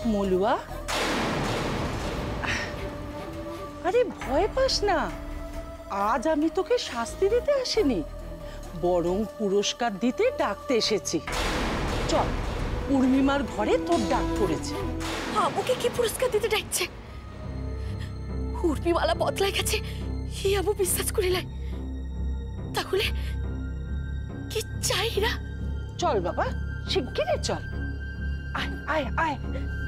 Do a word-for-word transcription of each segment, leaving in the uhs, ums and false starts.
মলুয়া, আরে ভয় পাস না, আজ আমি তোকে শাস্তি দিতে আসিনি, বরং পুরস্কার দিতে ডাকতে এসেছি। চল, উর্মিমার ঘরে তোর ডাক পড়েছে। আবুকে কি পুরস্কার দিতে ডাকছে? উর্মিমালা বদলাই গেছে, হি আবু বিশ্বাস করিলাই। তাহলে কি চাই না? চল বাবা, শিগগিরই চল। আয় আয় আয়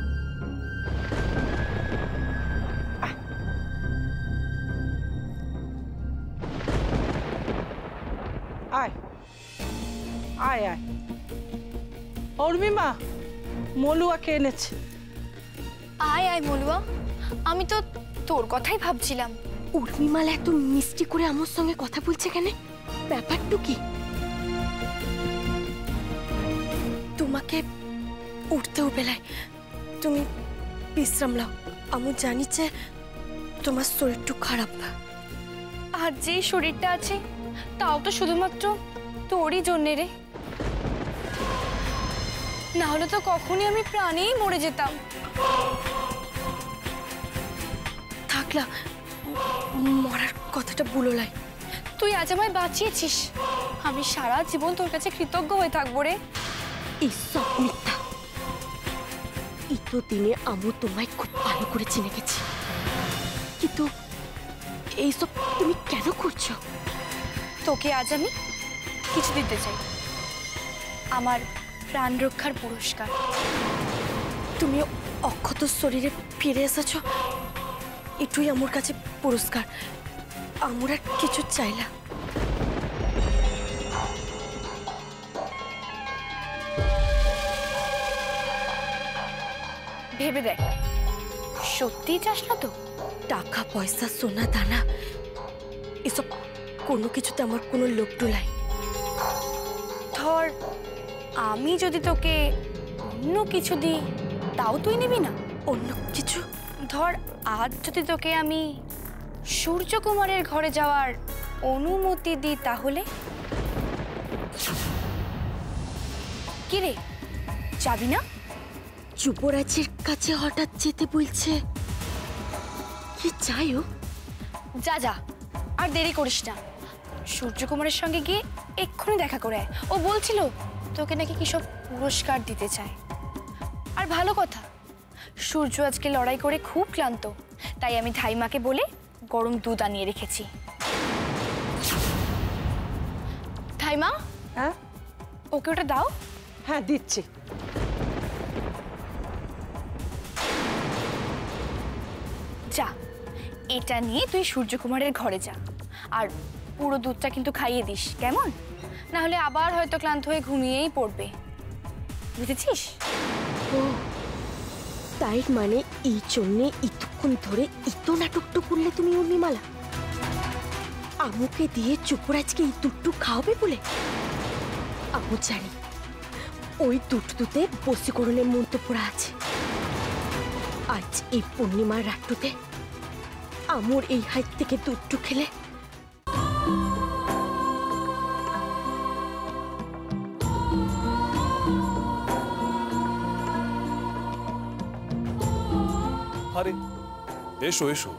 আয় আয় আয়। উর্মিমা, মলুয়াকে এনেছে। আয় আয় মলুয়া, আমি তো তোর কথাই ভাবছিলাম। উর্মিমালা এত মিষ্টি করে আমার সঙ্গে কথা বলছে কেন? ব্যাপারটা কি? তোমাকে উঠতে বেলায় তুমি বিশ্রাম লাও। আমি জানি যে তোমার শরীরটা খারাপ, আর যে শরীরটা আছে তাও তো শুধুমাত্র তোরই জন্যে রে, না হলে তো কখনই আমি প্রাণেই মরে যেতাম। থাকলা মরার কথাটা বলোলাই। তুই আজ আমায় বাঁচিয়েছিস, আমি সারা জীবন তোর কাছে কৃতজ্ঞ হয়ে থাকবো রে। এইসব মিথ্যা। ইতো দিনে আমি তোমায় খুব ভালো করে চিনে গেছি, কিন্তু এইসব তুমি কেন করছো? তোকে আজ আমি কিছু দিতে চাই, আমার প্রাণ রক্ষার পুরস্কার। তুমি অক্ষত শরীরে ফিরে এসেছো, এটুই আমার কাছে পুরস্কার। আমার আর কিছু চাইলা। ভেবে দেখ, সত্যি চাস না তো? টাকা পয়সা সোনা দানা এসব কোনো কিছুতে আমার কোনো লোভ ডোলাই। ধর আমি যদি তোকে অন্য কিছু দিই তাও তুই নিবি না? অন্য কিছু? ধর আজ যদি তোকে আমি সূর্যকুমারের ঘরে যাওয়ার অনুমতি দিই তাহলে? কি রে, যাবি না? যুবরাজের কাছে হঠাৎ যেতে বলছে, কি চাই ও? যা যা, আর দেরি করিস না, সূর্যকুমারের সঙ্গে গিয়ে এক্ষুনি দেখা করে আয়। ও বলছিল তোকে নাকি কিসব পুরস্কার দিতে চায়। আর ভালো কথা, সূর্য আজকে লড়াই করে খুব ক্লান্ত, তাই আমি ধাইমাকে বলে গরম দুধ আনিয়ে রেখেছি। ধাইমা, হ্যাঁ ওকে ওটা দাও। হ্যাঁ দিচ্ছি। যা, এটা নিয়ে তুই সূর্যকুমারের ঘরে যা, আর পুরো দুধটা কিন্তু খাইয়ে দিস, কেমন? না হলে আবার হয়তো ক্লান্ত হয়ে ঘুমিয়েই পড়বে, বুঝেছিস? ও তাই মানে এই জন্যে এতক্ষণ ধরে এত নাটকটা করলে তুমি উর্মিমালা? আমুকে দিয়ে যুবরাজকে এই দুধটু খাওয়াবে বলে? আমু জানি ওই দুধটুতে বশীকরণের মন্ত্র পড়া আছে। আজ এই পূর্ণিমার রাতটুতে আমুর এই হাত থেকে দুধটু খেলে আরে এসো এসো।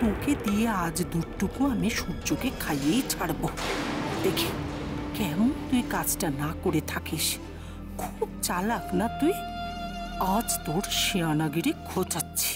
তোকে দিয়ে আজ দুটুকু আমি সূর্যকে খাইয়েই ছাড়বো। দেখি কেমন তুই কাজটা না করে থাকিস। খুব চালাক না তুই? আজ তোর শিয়ানাগিরি খোঁচাচ্ছি।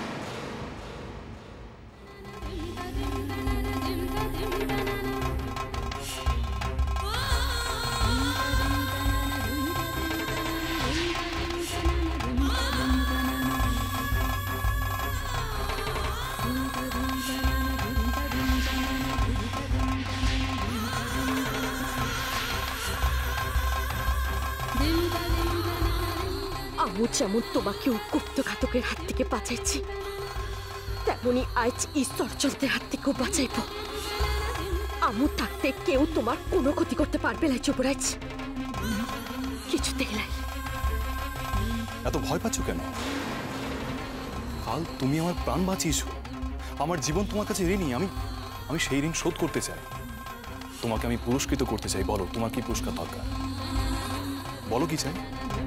আমু যেমন তোমাকে ও গুপ্তঘাতকের হাত থেকে বাঁচাইছি, তেমনি আজ এই ষড়যন্ত্রের হাত থেকেও বাঁচাইব। আমু থাকতে কেউ তোমার কোনো ক্ষতি করতে পারবে না যুবরাজ, কিছুতেই নাই। এত ভয় পাচ্ছ কেন? কাল তুমি আমার প্রাণ বাঁচিয়েছো, আমার জীবন তোমার কাছে ঋণী। আমি আমি সেই ঋণ শোধ করতে চাই। তোমাকে আমি পুরস্কৃত করতে চাই। বলো তোমার কি পুরস্কার দরকার? বলো কি চাই?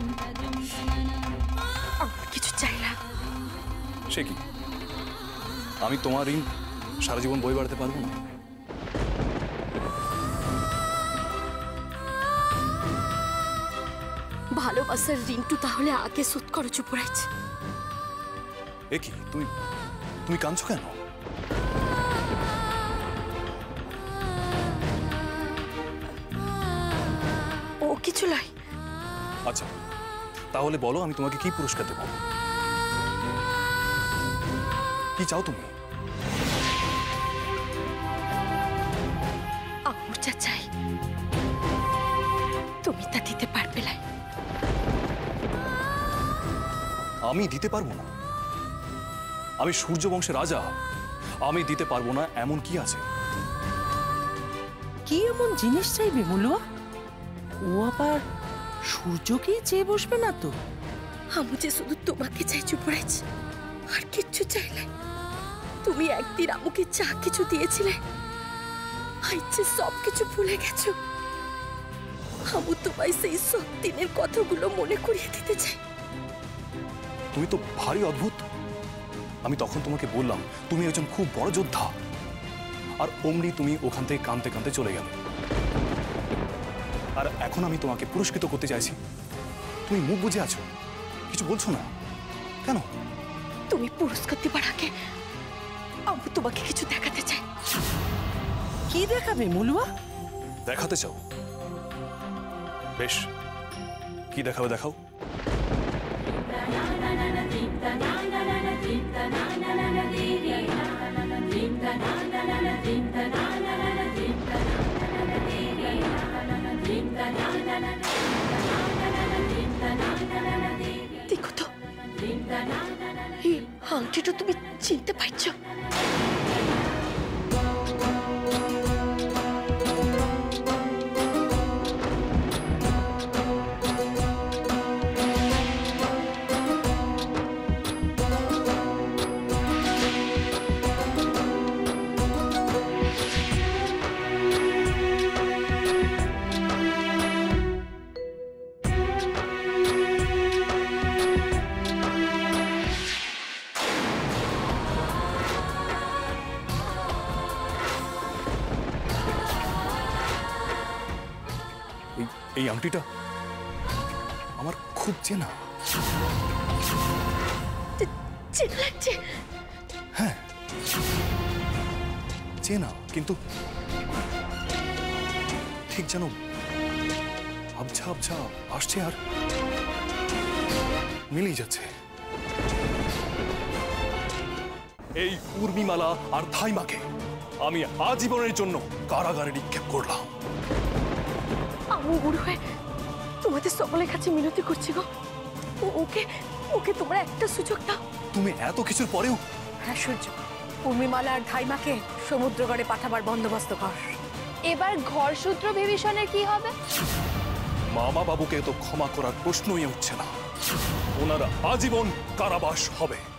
আমার কিছু চাই না। সে কি? আমি তোমার ঋণ সারা জীবন বই বাড়াতে পারবো না। ভালোবাসার ঋণটু তাহলে আগে শোধ করো যুবরাজ। এ কি? তুমি তুমি কাঁদছো কেন? ও কিছু নয়। আচ্ছা তাহলে বলো আমি তোমাকে কি পুরস্কার দেব? কি চাও তুমি? আমার যা চাই তুমি তা দিতে পারবে না। আমি দিতে পারবো না? আমি সূর্য বংশের রাজা, আমি দিতে পারবো না এমন কি আছে? কি এমন জিনিস চাইবে মলুয়া? ও আবার সূর্যকেই চেয়ে বসবে না তো? আমি যে শুধু তোমাকে চাই যুবরাজ, আর কিচ্ছু চাই না। তুমি একদিন আমাকে যা কিছু দিয়েছিলে আজ যে সব কিছু ভুলে গেছো। আমি তোমায় সেই সব দিনের কথাগুলো মনে করিয়ে দিতে চাই। তুমি তো ভারী অদ্ভুত। আমি তখন তোমাকে বললাম তুমি একজন খুব বড় যোদ্ধা, আর অমনি তুমি ওখান থেকে কাঁদতে কাঁদতে চলে গেলে। আর এখন আমি তোমাকে পুরস্কৃত করতে চাইছি, তুমি মুখ বুজে আছো, কিছু বলছো না কেন? তুমি পুরস্কার দিবার আগে আমি তোমাকে কিছু দেখাতে চাই। কি দেখাবে মলুয়া? দেখাতে চাও? বেশ, কি দেখাবে দেখাও। দেখো তো, এই আংটিটা তুমি চিনতে পারছো? এই আংটিটা আমার খুব চেনা। চেনা লাগছে? হ্যাঁ চেনা, কিন্তু ঠিক যেন আবছা আবছা আসছে আর মিলেই যাচ্ছে। এই উর্মিমালা আর ধাইমাকে আমি আজীবনের জন্য কারাগারে নিক্ষেপ করলাম। আমু বুড়ো হয়ে তোমাদের সকলের কাছে মিনতি করছি গো, ওকে ওকে তোমরা একটা সুযোগ দাও। তুমি এত কিছুর পরেও? হ্যাঁ সূর্য, উর্মিমালা আর ধাইমাকে সমুদ্রগড়ে পাঠাবার বন্দোবস্ত কর। এবার ঘর সূত্র বিভীষণের কি হবে? মামা বাবুকে তো ক্ষমা করার প্রশ্নই উঠছে না, ওনার আজীবন কারাবাস হবে।